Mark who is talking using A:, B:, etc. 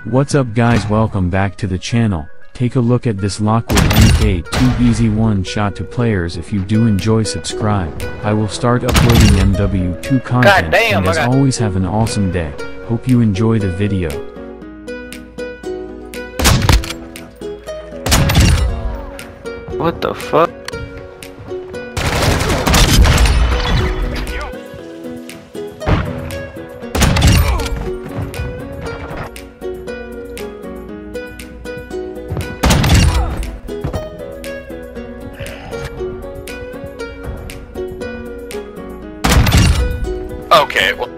A: What's up guys, welcome back to the channel. Take a look at this Lockwood MK2 easy one shot to players. If you do enjoy, subscribe. I will start uploading MW2 content, and as always have an awesome day. Hope you enjoy the video.
B: What the fuck?
C: Okay, well